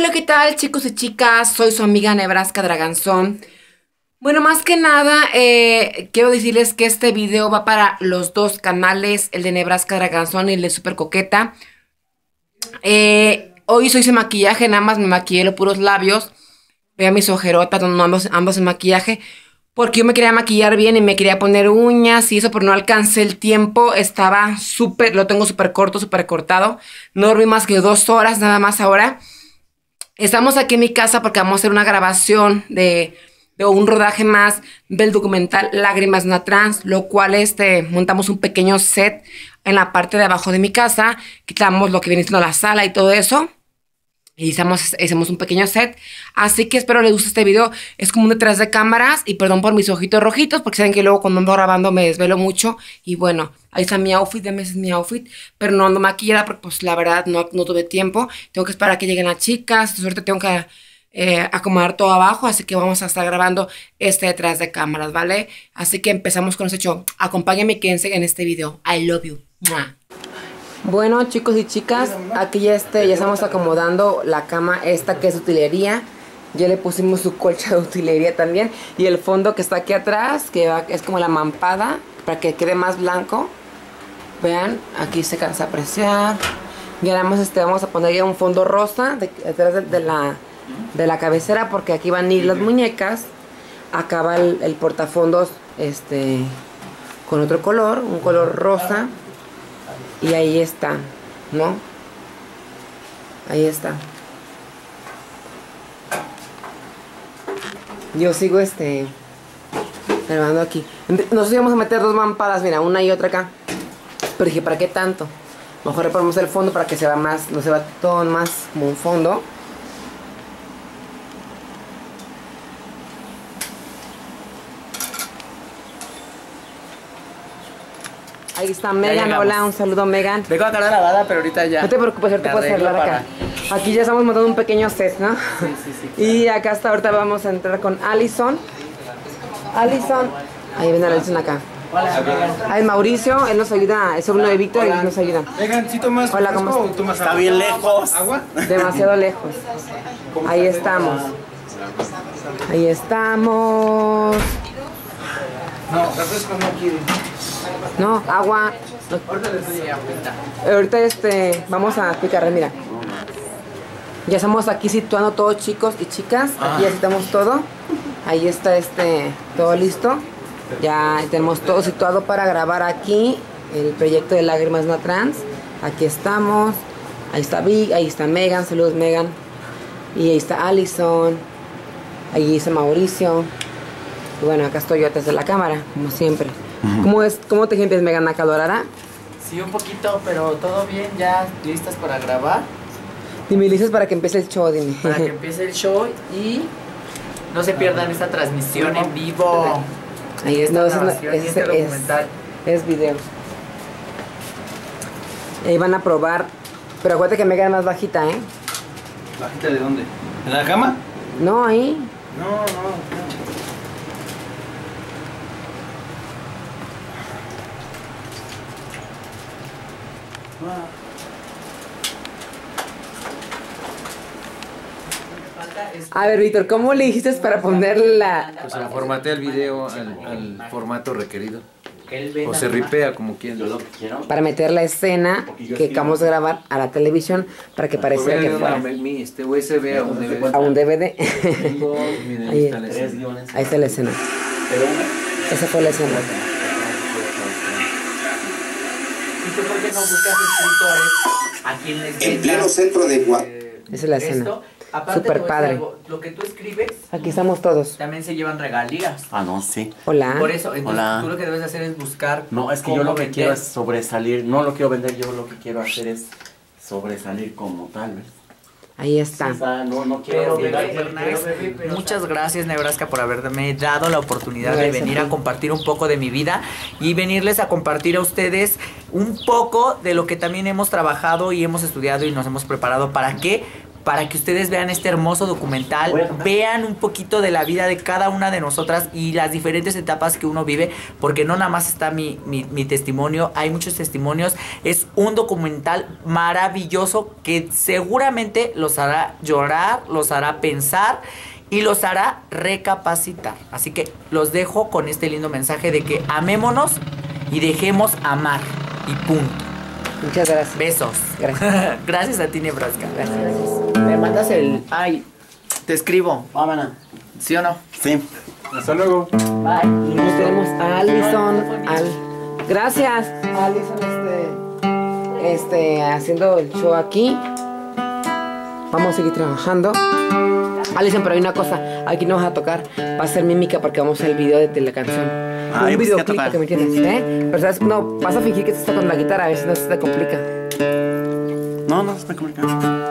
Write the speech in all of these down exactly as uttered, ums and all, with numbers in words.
Hola, ¿qué tal, chicos y chicas? Soy su amiga Nebraska Draganzón. Bueno, más que nada, eh, quiero decirles que este video va para los dos canales, el de Nebraska Draganzón y el de Super Coqueta. Eh, hoy hice ese maquillaje, nada más me maquillé los puros labios. Vean mis ojerotas, no ambos, ambos en maquillaje. Porque yo me quería maquillar bien y me quería poner uñas y eso, pero no alcancé el tiempo. Estaba súper, lo tengo súper corto, súper cortado. No dormí más que dos horas nada más ahora. Estamos aquí en mi casa porque vamos a hacer una grabación de, de un rodaje más del documental Lágrimas de una Trans, lo cual este, montamos un pequeño set en la parte de abajo de mi casa. Quitamos lo que viene siendo la sala y todo eso. Y hicimos, hicimos un pequeño set. Así que espero les guste este video. Es como un detrás de cámaras. Y perdón por mis ojitos rojitos, porque saben que luego cuando ando grabando me desvelo mucho. Y bueno, ahí está mi outfit. De meses mi outfit. Pero no ando maquillada porque pues la verdad no, no tuve tiempo. Tengo que esperar a que lleguen las chicas. De suerte tengo que eh, acomodar todo abajo. Así que vamos a estar grabando este detrás de cámaras, ¿vale? Así que empezamos con este show. Acompáñenme y quédense en este video. I love you. ¡Mua! Bueno, chicos y chicas, aquí ya, este, ya estamos acomodando la cama esta que es utilería. Ya le pusimos su colcha de utilería también. Y el fondo que está aquí atrás, que va, es como la mampada, para que quede más blanco. Vean, aquí se cansa a apreciar. Ya vamos, este, vamos a poner ya un fondo rosa de, detrás de, de, la, de la cabecera, porque aquí van a ir las muñecas. Acá va el, el portafondos este, con otro color, un color rosa. Y ahí está, ¿no? Ahí está. Yo sigo este grabando aquí. Nosotros íbamos a meter dos mamparas, mira, una y otra acá. Pero dije, ¿para qué tanto? Mejor le ponemos el fondo para que se vea más, no se vea todo más como un fondo. Ahí está Megan, hola, un saludo Megan. Vengo a cara lavada, pero ahorita ya. No te preocupes, ahorita puedes hablar acá. Para... Aquí ya estamos montando un pequeño set, ¿no? Sí, sí, sí. Claro. Y acá hasta ahorita vamos a entrar con Allison. Allison. Ahí viene Allison acá. Hola, Megan. Ahí Mauricio, él nos ayuda, es sobrino de Víctor y él nos ayuda. Megan, ¿sí tomas Hola, ¿cómo estás? tomas Está bien lejos. ¿Agua? Demasiado lejos. Ahí estamos. Ahí estamos. No, refresco no quiere. No, agua. Ahorita les doy agüita. Ahorita este, vamos a explicarle, mira. Ya estamos aquí situando todos, chicos y chicas. Aquí ya estamos todo. Ahí está este, todo listo. Ya tenemos todo situado para grabar aquí el proyecto de Lágrimas de una Trans. Aquí estamos. Ahí está Vic, ahí está Megan, saludos Megan. Y ahí está Allison. Ahí está Mauricio. Y bueno, acá estoy yo atrás de la cámara, como siempre. Uh-huh. ¿Cómo, es, ¿Cómo te sientes, Megan, acalorada? Sí, un poquito, pero todo bien, ya listas para grabar. Dime, listas para que empiece el show, dime. Para que empiece el show y no se pierdan esta transmisión en vivo. Ahí está, no, es, es, es, este documental. Es, es video. Ahí van a probar, pero acuérdate que Megan es más bajita, ¿eh? ¿Bajita de dónde? ¿En la cama? No, ahí. No, no, no. A ver, Víctor, ¿cómo le dijiste para ponerle la...? Pues se formatea el video al, al formato requerido. O se ripea como quien. Para meter la escena que acabamos de grabar a la televisión para que pareciera que fuera mi este U S B a un D V D. A un D V D. Ahí está la escena. Ahí está la escena. Esa fue la escena. ¿Y tú por qué no buscas escritores a quien les venda? En pleno centro de Guadalajara. Esa es la escena. Esto, aparte, Super padre. Algo, lo que tú escribes, aquí estamos todos. también se llevan regalías. Ah, no, sí. Hola. Por eso, entonces Hola. tú lo que debes hacer es buscar. No, es que yo lo que quiero es sobresalir. No lo quiero vender, yo lo que quiero hacer es sobresalir como tal, ¿ves? Ahí está. Sí, está, no, no quiero Pero, vender. bebé, nice. Bebé, pero, muchas gracias, Nebraska, por haberme dado la oportunidad Gracias de venir a a ti. compartir un poco de mi vida y venirles a compartir a ustedes un poco de lo que también hemos trabajado y hemos estudiado y nos hemos preparado. ¿Para qué? para que ustedes vean este hermoso documental, vean un poquito de la vida de cada una de nosotras y las diferentes etapas que uno vive, porque no nada más está mi, mi, mi testimonio, hay muchos testimonios. Es un documental maravilloso que seguramente los hará llorar, los hará pensar y los hará recapacitar. Así que los dejo con este lindo mensaje de que amémonos y dejemos amar y punto. Muchas gracias. Besos. Gracias. Gracias a ti, Nebraska. Gracias. Me mandas el... Ay, te escribo. Vámonos. ¿Sí o no? Sí. Hasta luego. Bye. Y nos tenemos a Alison. Al... Gracias. Alison, este, este, haciendo el show aquí. Vamos a seguir trabajando. Alison, pero hay una cosa. Aquí no vas a tocar. Va a ser mímica porque vamos a hacer el video de, de la canción. Ah, un yo pensé que videoclip, tocar. que me entiendes, ¿eh? Pero sabes, no, vas a fingir que estás tocando la guitarra. A veces no se te complica. No, no se me comunica.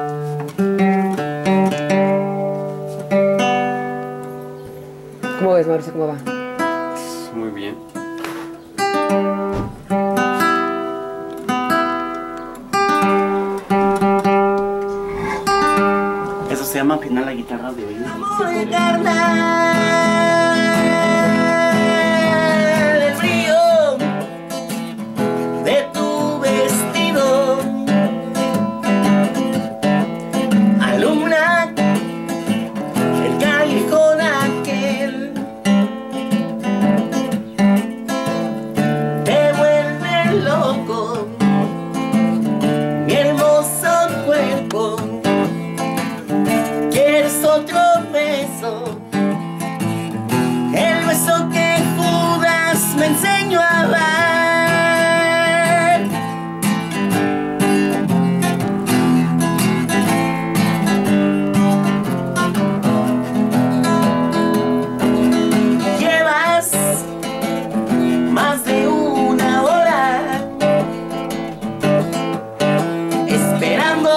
¿Cómo ves, Mauricio? ¿Cómo va? Muy bien. Eso se llama afinar la guitarra de oído. El frío de tu vestido alumbra el callejón aquel, te vuelve loco mi hermoso cuerpo. ¿Quieres otro beso? El beso que Judas me enseñó a dar. Llevas más de una hora esperando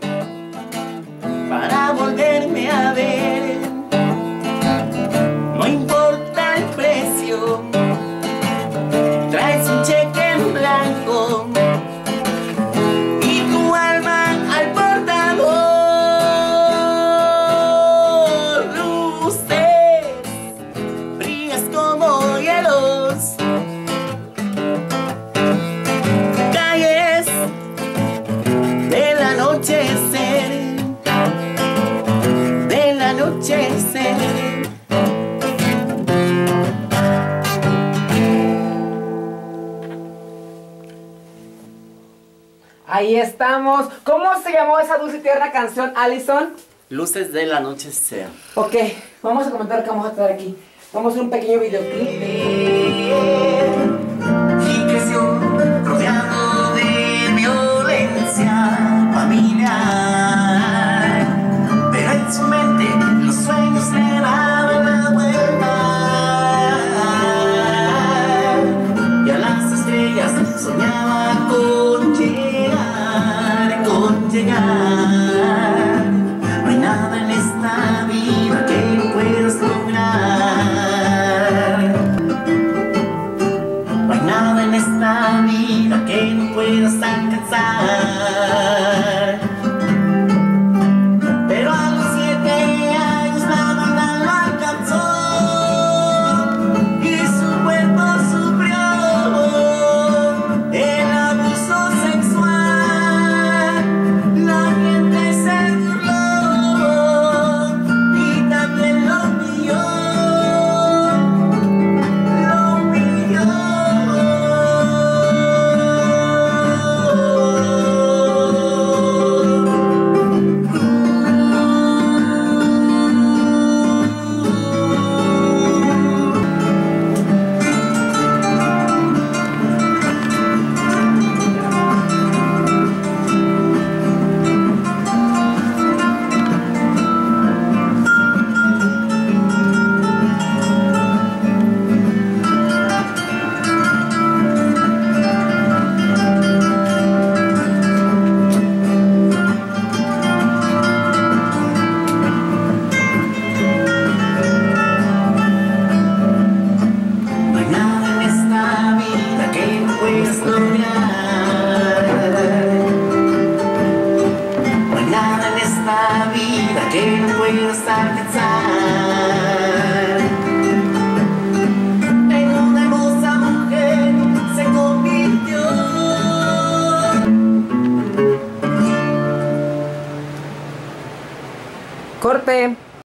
para volverme a ver. No importa el precio, traes un cheque en blanco y tu alma al portador. Luces frías como hielos, calles del anochecer, del anochecer. Ahí estamos. ¿Cómo se llamó esa dulce y tierna canción, Alison? Luces del anochecer. Ok, vamos a comentar que vamos a estar aquí. Vamos a hacer un pequeño videoclip. Y creció rodeado de violencia familiar, pero en su mente los sueños le daban la vuelta y a las estrellas soñaba con llegar, con llegar. No hay nada en esta vida que no puedas lograr. No hay nada en esta vida que esta vida que no puedo estar pensar. En una hermosa mujer se convirtió. Corte.